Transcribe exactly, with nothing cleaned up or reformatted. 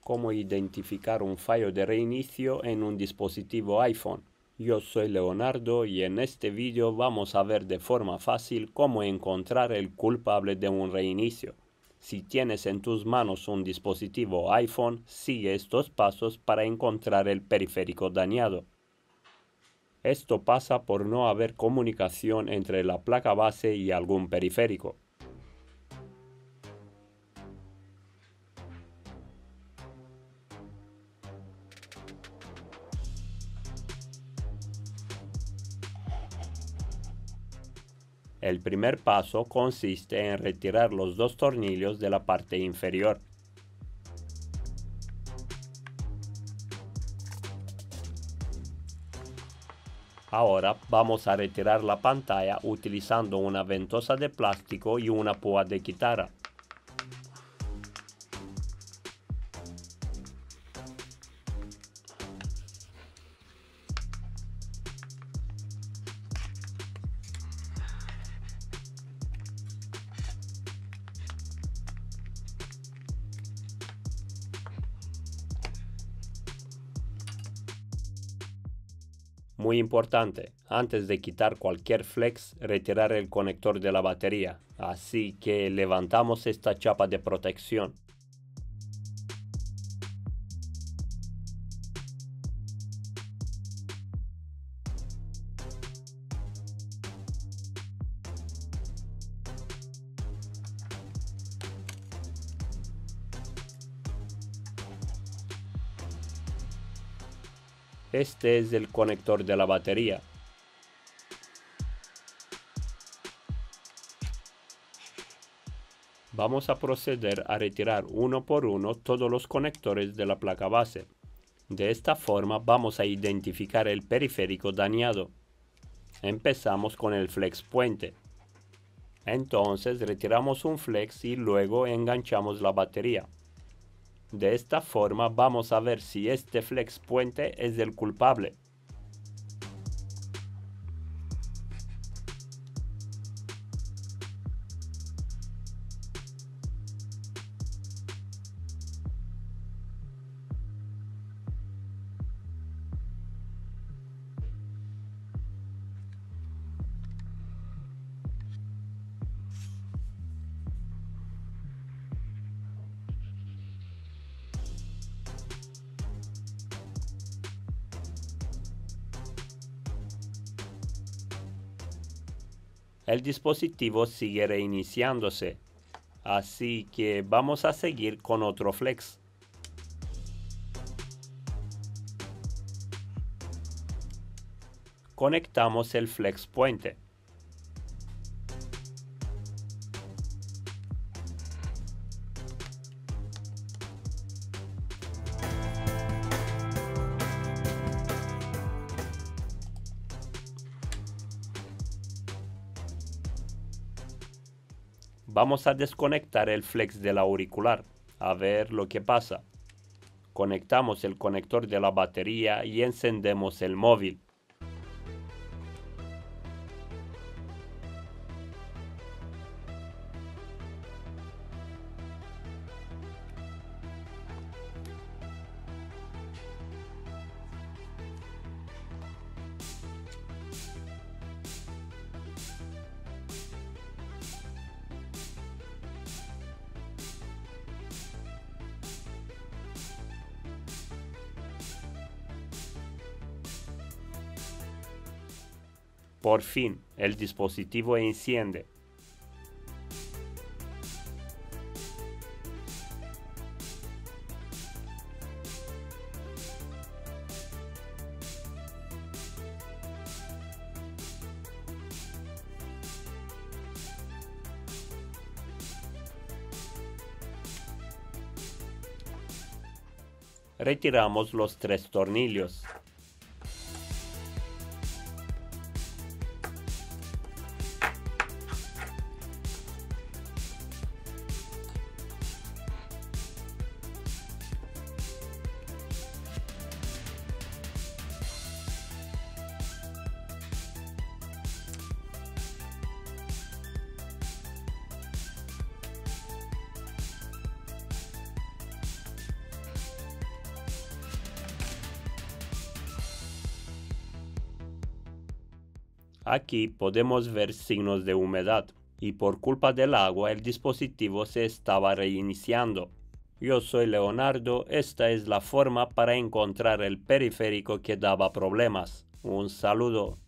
cómo identificar un fallo de reinicio en un dispositivo iPhone. Yo soy Leonardo y en este vídeo vamos a ver de forma fácil cómo encontrar el culpable de un reinicio. Si tienes en tus manos un dispositivo iPhone, sigue estos pasos para encontrar el periférico dañado. Esto pasa por no haber comunicación entre la placa base y algún periférico. El primer paso consiste en retirar los dos tornillos de la parte inferior. Ahora vamos a retirar la pantalla utilizando una ventosa de plástico y una púa de guitarra. Muy importante, antes de quitar cualquier flex, retirar el conector de la batería, así que levantamos esta chapa de protección. Este es el conector de la batería. Vamos a proceder a retirar uno por uno todos los conectores de la placa base. De esta forma vamos a identificar el periférico dañado. Empezamos con el flex puente. Entonces retiramos un flex y luego enganchamos la batería. De esta forma vamos a ver si este flex puente es el culpable. El dispositivo sigue reiniciándose, así que vamos a seguir con otro flex. Conectamos el flex puente. Vamos a desconectar el flex del auricular, a ver lo que pasa. Conectamos el conector de la batería y encendemos el móvil. Por fin, el dispositivo enciende. Retiramos los tres tornillos. Aquí podemos ver signos de humedad y por culpa del agua el dispositivo se estaba reiniciando. Yo soy Leonardo, esta es la forma para encontrar el periférico que daba problemas. Un saludo.